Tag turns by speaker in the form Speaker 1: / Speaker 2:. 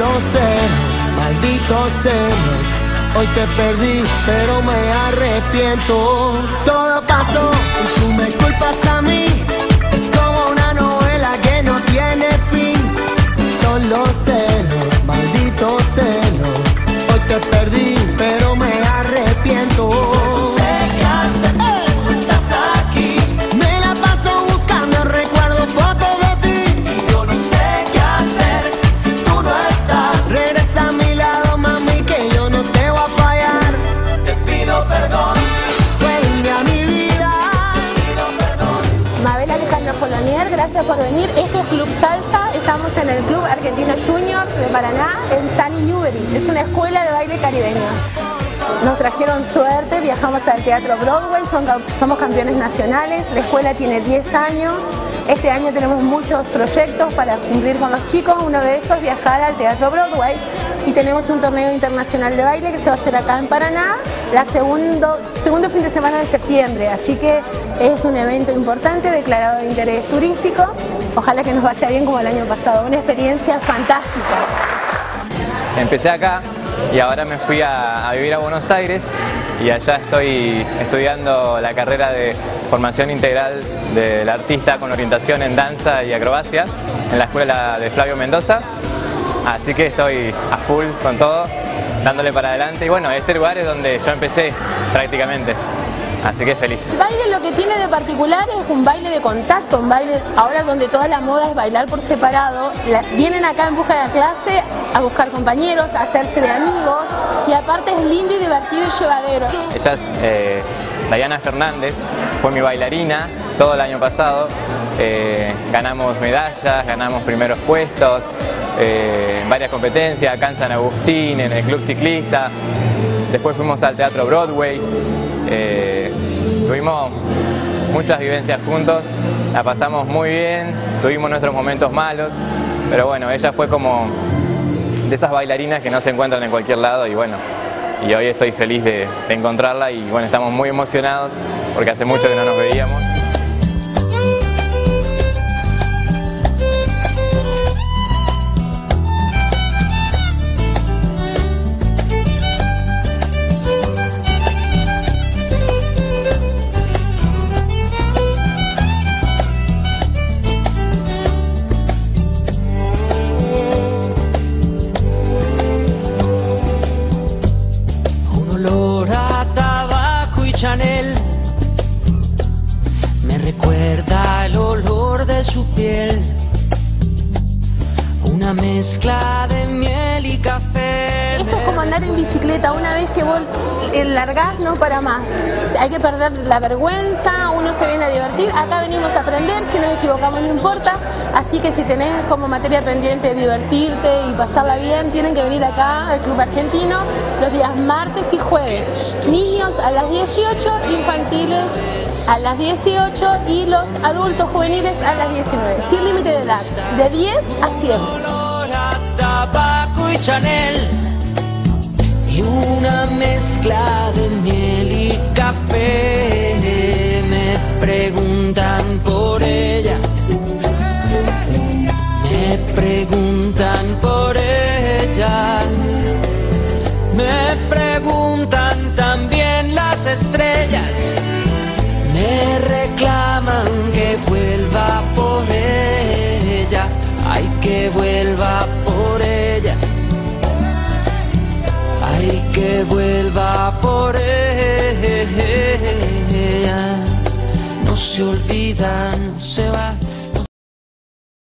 Speaker 1: los celos, malditos celos. Hoy te perdí, pero me arrepiento. Todo pasó y tú me culpas a mí. Es como una novela que no tiene fin. Son los celos, malditos celos. Hoy te perdí, pero me arrepiento. No sé qué hacer si tú no estás aquí. Me la paso buscando recuerdos, fotos de ti. Y yo no sé qué hacer si tú no estás. Regresa a mi lado, mami, que yo no te voy a fallar. Te pido perdón, vuelve a mi vida. Te pido perdón.
Speaker 2: Mabel Alejandra Polonier, gracias por venir. Esto es Club Salsa. Estamos en el Club Argentino Junior de Paraná, en Sunny Newbery. Es una escuela de baile caribeño. Nos trajeron suerte, viajamos al Teatro Broadway, somos campeones nacionales. La escuela tiene 10 años. Este año tenemos muchos proyectos para cumplir con los chicos. Uno de esos es viajar al Teatro Broadway. Y tenemos un torneo internacional de baile que se va a hacer acá en Paraná, segundo fin de semana de septiembre. Así que es un evento importante, declarado de interés turístico. Ojalá que nos vaya bien como el año pasado. Una experiencia fantástica.
Speaker 3: Empecé acá y ahora me fui a vivir a Buenos Aires y allá estoy estudiando la carrera de formación integral del artista con orientación en danza y acrobacia en la escuela de Flavio Mendoza. Así que estoy a full con todo, dándole para adelante. Y bueno, este lugar es donde yo empecé prácticamente. Así que feliz.
Speaker 2: El baile lo que tiene de particular es un baile de contacto, un baile ahora donde toda la moda es bailar por separado. Vienen acá en busca de la clase a buscar compañeros, a hacerse de amigos y aparte es lindo y divertido y llevadero.
Speaker 3: Ella es Dayana Fernández, fue mi bailarina todo el año pasado. Ganamos medallas, ganamos primeros puestos en varias competencias, acá en San Agustín, en el Club Ciclista. Después fuimos al Teatro Broadway. Tuvimos muchas vivencias juntos, la pasamos muy bien, tuvimos nuestros momentos malos, pero bueno, ella fue como de esas bailarinas que no se encuentran en cualquier lado y bueno, y hoy estoy feliz de encontrarla y bueno, estamos muy emocionados porque hace mucho que no nos veíamos.
Speaker 4: Chanel me recuerda el olor de su piel, una mezcla de miel y café.
Speaker 2: Esto es como andar en bicicleta, una vez que vos largás no para más. Hay que perder la vergüenza, uno se viene a divertir, acá venimos a aprender, si nos equivocamos no importa, así que si tenés como materia pendiente divertirte y pasarla bien, tienen que venir acá al Club Argentino los días martes y jueves. Niños a las 18, infantiles a las 18 y los adultos juveniles a las 19, sin límite de edad, de 10 a 100.
Speaker 4: Olor a tabaco y Chanel y una mezcla de miel y café. Me preguntan por ella, me preguntan por ella, me preguntan también las estrellas, me reclaman que vuelva por ella, ay, que vuelva por ella, ay, que vuelva por ella. No se olvida, no se va.